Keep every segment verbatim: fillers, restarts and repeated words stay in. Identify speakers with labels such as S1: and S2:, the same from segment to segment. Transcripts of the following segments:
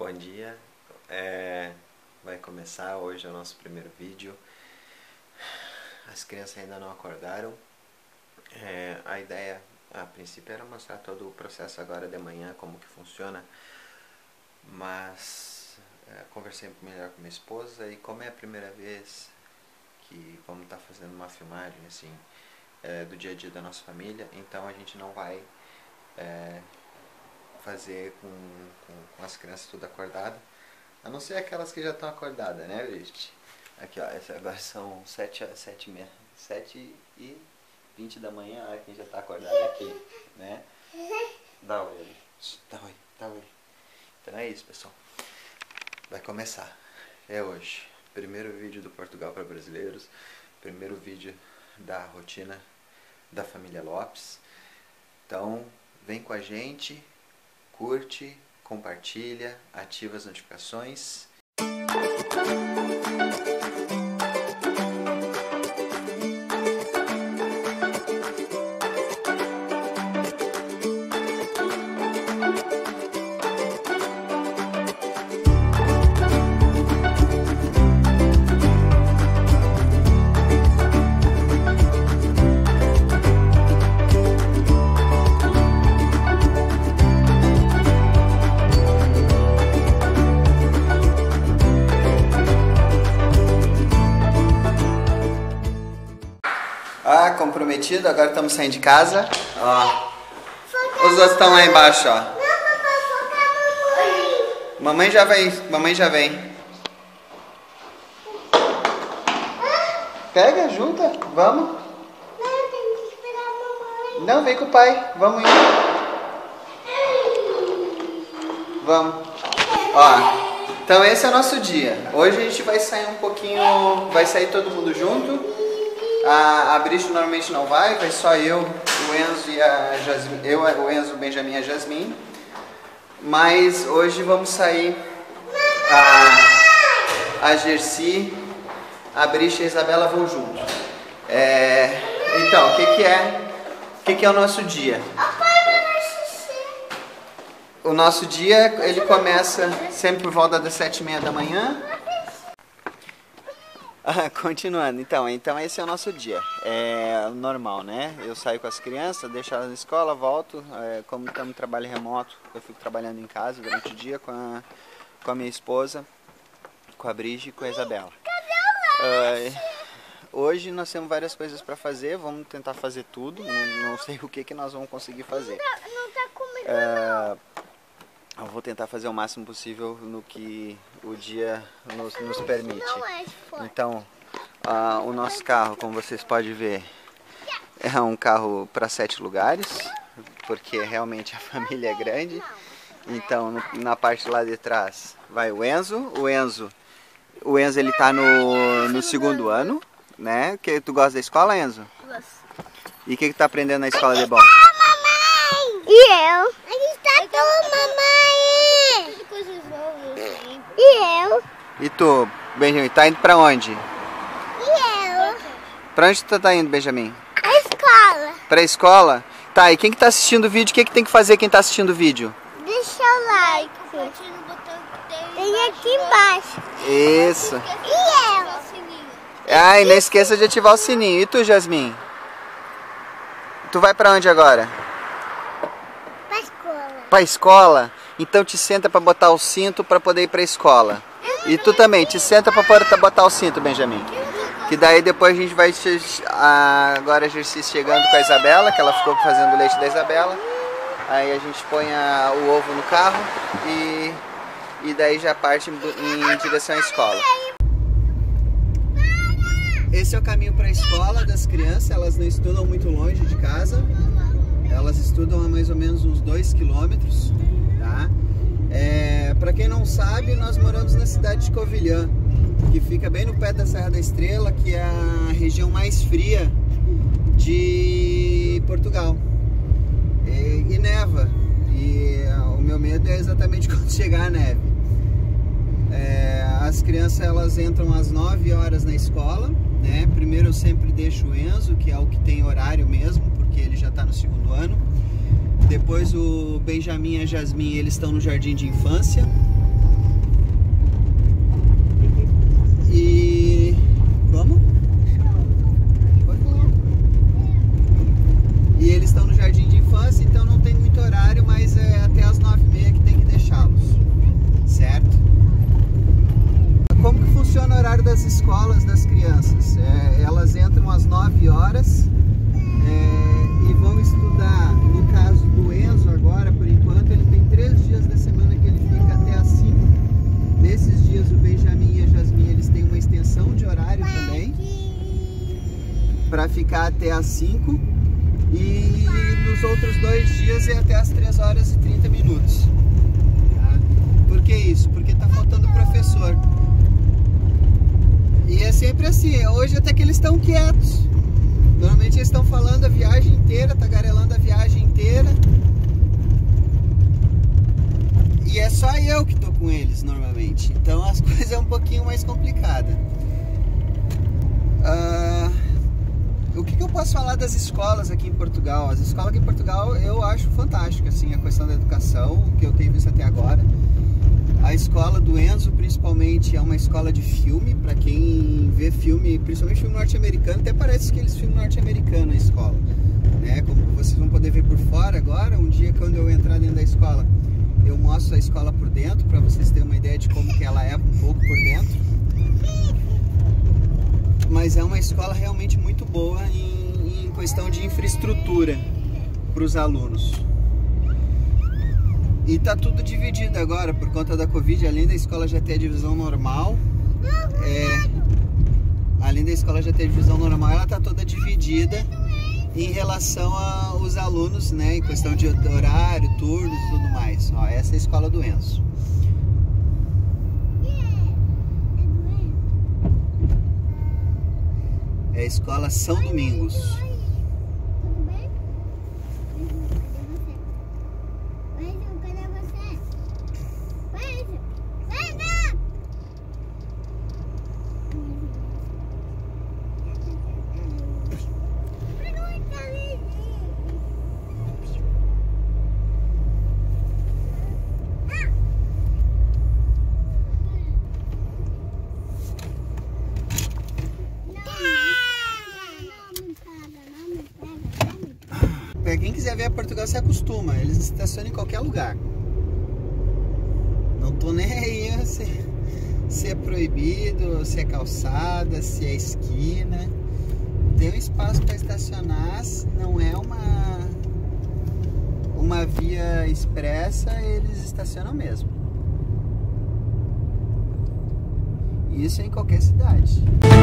S1: Bom dia, é, vai começar hoje o nosso primeiro vídeo. As crianças ainda não acordaram. É, a ideia a princípio era mostrar todo o processo agora de manhã, como que funciona, mas é, conversei melhor com minha esposa e como é a primeira vez que vamos estar fazendo uma filmagem assim é, do dia a dia da nossa família, então a gente não vai é, fazer com, com, com as crianças tudo acordado, a não ser aquelas que já estão acordadas, né, gente? Aqui, ó, agora são sete, sete, sete e vinte da manhã, olha quem já está acordado aqui, né? Dá oi ali, dá oi, dá oi. Então é isso, pessoal. Vai começar. É hoje. Primeiro vídeo do Portugal para brasileiros. Primeiro vídeo da rotina da família Lopes. Então, vem com a gente. Curte, compartilha, ativa as notificações. Ah, comprometido, agora estamos saindo de casa. Ó. Os outros estão lá embaixo, ó.
S2: Não, papai, foca a mamãe.
S1: Mamãe já vem, mamãe já vem. Pega, junta, vamos.
S2: Não, tem que esperar a mamãe.
S1: Não, vem com o pai, vamos indo. Vamos. Ó, então esse é o nosso dia. Hoje a gente vai sair um pouquinho, vai sair todo mundo junto. A, a Brice normalmente não vai, vai só eu, o Enzo e a Jasmin, eu, o Enzo, o Benjamin e a Jasmin. Mas hoje vamos sair a, a Gersi, a Brice e a Isabela vão junto. É, então, o que que é? O que que é o nosso dia? O nosso dia, ele começa sempre por volta das sete e meia da manhã. Ah, continuando, então, então esse é o nosso dia, é normal, né? Eu saio com as crianças, deixo elas na escola, volto, é, como estamos em trabalho remoto, eu fico trabalhando em casa durante o dia com a, com a minha esposa, com a Brigitte e com a Isabela. Uh, hoje nós temos várias coisas para fazer, vamos tentar fazer tudo, não, não sei o que, que nós vamos conseguir fazer.
S2: Não tá, não tá comigo,
S1: uh, Eu vou tentar fazer o máximo possível no que o dia nos, nos permite. Então, uh, o nosso carro, como vocês podem ver, é um carro para sete lugares, porque realmente a família é grande. Então, no, na parte lá de trás vai o Enzo. O Enzo, o Enzo ele tá no, no segundo ano, né? Que, tu gosta da escola, Enzo?
S2: Gosto.
S1: E o que, que tá aprendendo na escola de bom?
S2: E eu? A gente tá tão, mamãe! Tudo coisas novas. E eu?
S1: E tu, Benjamin, tá indo pra onde?
S2: E eu?
S1: Pra onde tu tá indo, Benjamin?
S2: A escola.
S1: Pra escola? Tá, e quem que tá assistindo o vídeo, o que que tem que fazer quem tá assistindo o vídeo?
S2: Deixa o like. Tem aqui embaixo.
S1: Isso.
S2: E eu?
S1: Ah, e não esqueça de ativar o sininho. E tu, Jasmin? Tu vai pra onde agora?
S2: Pra escola.
S1: Pra escola? Então te senta pra botar o cinto pra poder ir pra escola. E tu também, te senta pra poder botar o cinto, Benjamin. Que daí depois a gente vai... Agora a Gersi chegando com a Isabela, que ela ficou fazendo o leite da Isabela. Aí a gente põe a, o ovo no carro e, e daí já parte em, em direção à escola. Esse é o caminho para a escola das crianças, elas não estudam muito longe de casa. Elas estudam a mais ou menos uns dois quilômetros, tá? É, para quem não sabe, nós moramos na cidade de Covilhã, que fica bem no pé da Serra da Estrela, que é a região mais fria de Portugal. E, e neva, e o meu medo é exatamente quando chegar a neve. É, as crianças elas entram às nove horas na escola, né? Primeiro eu sempre deixo o Enzo, que é o que tem horário mesmo, porque ele já está no segundo ano. Depois o Benjamin e a Jasmin, eles estão no jardim de infância. E... como? E eles estão no jardim de infância, então não tem muito horário, mas é até as nove e meia que tem que deixá-los, certo? Como que funciona o horário das escolas das crianças? É, elas entram às nove horas é, e vão estudar. No caso do Enzo agora, por enquanto, ele tem três dias da semana que ele fica até às cinco. Nesses dias o Benjamin e a Jasmine, eles têm uma extensão de horário também, para ficar até às cinco. E nos outros dois dias é até às três horas e trinta minutos. Tá? Por que isso? Porque está faltando professor. E é sempre assim, hoje até que eles estão quietos. Normalmente eles estão falando a viagem inteira, tagarelando a viagem inteira. E é só eu que estou com eles normalmente. Então as coisas é um pouquinho mais complicada. Ah... O que, que eu posso falar das escolas aqui em Portugal? As escolas aqui em Portugal eu acho fantástico, assim, a questão da educação, que eu tenho visto até agora. A escola do Enzo, principalmente, é uma escola de filme, para quem vê filme, principalmente filme norte-americano, até parece que eles filme norte-americano na escola, né? Como vocês vão poder ver por fora agora, um dia quando eu entrar dentro da escola, eu mostro a escola por dentro, para vocês terem uma ideia de como que ela é um pouco por dentro. Mas é uma escola realmente muito boa em, em questão de infraestrutura para os alunos. E tá tudo dividido agora por conta da Covid. Além da escola já ter a divisão normal, é, além da escola já ter a divisão normal, ela tá toda dividida em relação aos alunos, né, em questão de horário, turnos e tudo mais. Ó, essa é a escola do Enzo. É a escola São Domingos.
S2: Tudo bem? Beijo, cadê você? Beijo! Beijo!
S1: Para quem quiser ver a Portugal, se acostuma. Eles estacionam em qualquer lugar. Não tô nem aí se, se é proibido, se é calçada, se é esquina. Tem um espaço para estacionar. Não é uma, uma via expressa, eles estacionam mesmo. Isso em qualquer cidade.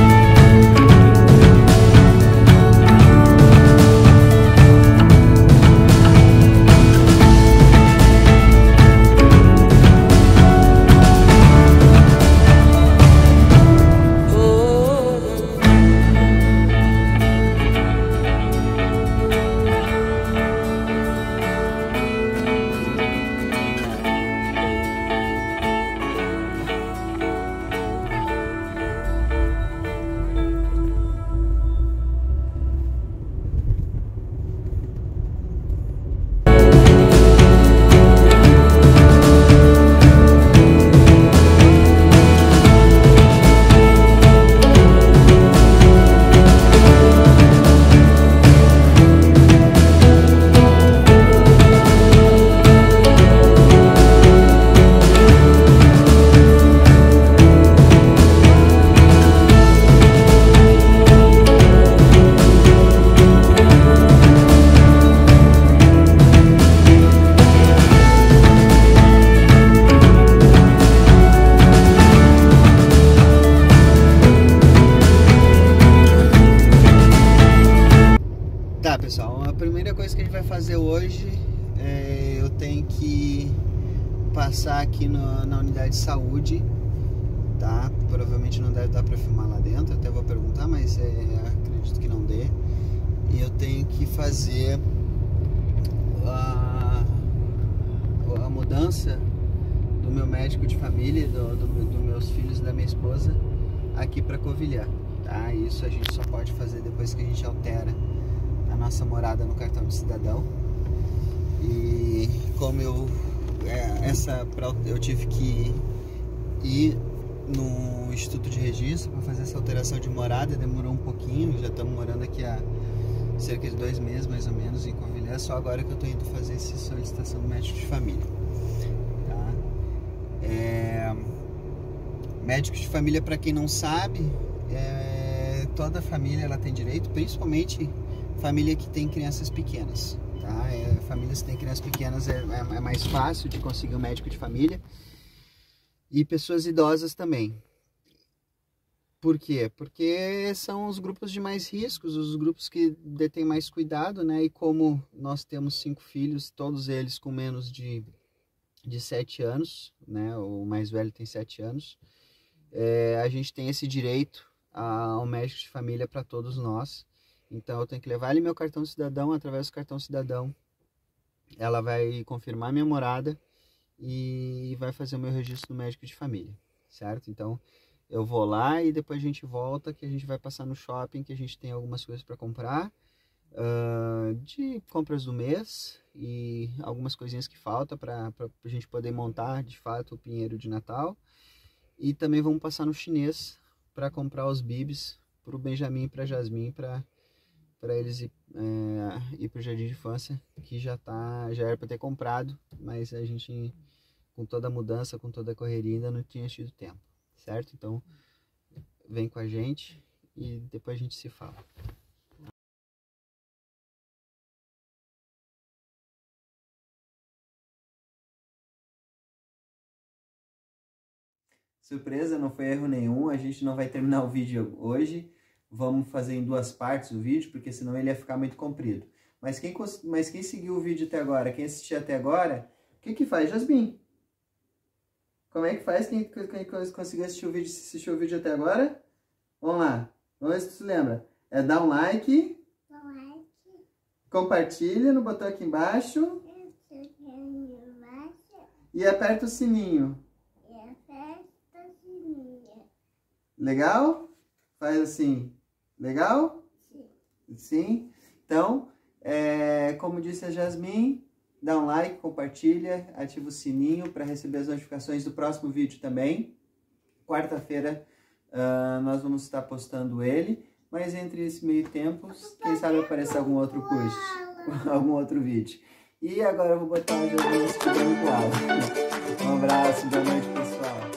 S1: Tá, pessoal, a primeira coisa que a gente vai fazer hoje é eu tenho que passar aqui no, na unidade de saúde, tá? Provavelmente não deve dar pra filmar lá dentro, até vou perguntar, mas é, acredito que não dê. E eu tenho que fazer a, a mudança do meu médico de família, do, do, do meus filhos e da minha esposa aqui pra Covilhã, tá? Isso a gente só pode fazer depois que a gente altera a nossa morada no cartão de cidadão. E como eu é, essa eu tive que ir no Instituto de Registro para fazer essa alteração de morada. Demorou um pouquinho, já estamos morando aqui há cerca de dois meses mais ou menos em Covilhã. Só agora que eu estou indo fazer essa solicitação do médico de família, tá? É... Médico de família, para quem não sabe, é... toda família ela tem direito, principalmente família que tem crianças pequenas, tá? É... Famílias que têm crianças pequenas é... é mais fácil de conseguir um médico de família, e pessoas idosas também. Por quê? Porque são os grupos de mais riscos, os grupos que detêm mais cuidado, né? E como nós temos cinco filhos, todos eles com menos de, de sete anos, né? O mais velho tem sete anos. É, a gente tem esse direito ao médico de família para todos nós. Então eu tenho que levar ali meu cartão cidadão, através do cartão cidadão. Ela vai confirmar minha morada e vai fazer o meu registro no médico de família, certo? Então eu vou lá e depois a gente volta, que a gente vai passar no shopping, que a gente tem algumas coisas para comprar, uh, de compras do mês e algumas coisinhas que faltam para a gente poder montar de fato o pinheiro de Natal. E também vamos passar no chinês para comprar os bibs para o Benjamin e para a Jasmine, para eles ir, é, ir para o jardim de infância, que já, tá, já era para ter comprado, mas a gente, com toda a mudança, com toda a correria, ainda não tinha tido tempo. Certo? Então, vem com a gente e depois a gente se fala. Surpresa, não foi erro nenhum. A gente não vai terminar o vídeo hoje. Vamos fazer em duas partes o vídeo, porque senão ele ia ficar muito comprido. Mas quem, mas quem seguiu o vídeo até agora, quem assistiu até agora, o que que faz, Jasmine? Como é que faz quem, quem conseguiu assistir o vídeo, assistiu o vídeo até agora? Vamos lá. Vamos ver se tu se lembra. É dar um like. like. Compartilha no botão aqui embaixo. E aperta o sininho. E aperta o sininho. Legal? Faz assim. Legal? Sim. Sim. Então, é, como disse a Jasmine, dá um like, compartilha, ativa o sininho para receber as notificações do próximo vídeo também. Quarta-feira uh, nós vamos estar postando ele, mas entre esse meio tempo, quem sabe aparecer algum outro curso, algum outro vídeo. E agora eu vou botar o Jasmine estudando com aula. Um abraço, boa noite, pessoal.